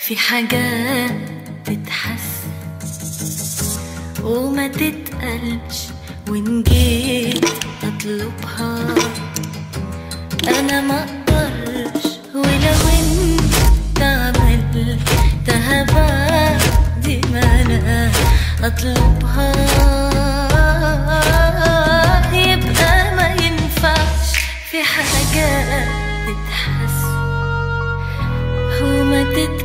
في حاجات تتحس وما تتقلش، وإن جيت أطلبها أنا ما أقدرش، ولو أنت عملتها بعد ما أنا أطلبها يبقى ما ينفعش. في حاجات تتحس وما تتقلش